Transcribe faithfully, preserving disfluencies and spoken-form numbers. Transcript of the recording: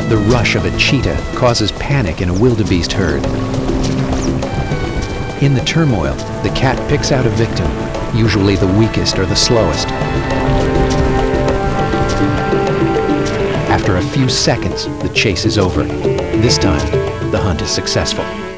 The rush of a cheetah causes panic in a wildebeest herd. In the turmoil, the cat picks out a victim, usually the weakest or the slowest. After a few seconds, the chase is over. This time, the hunt is successful.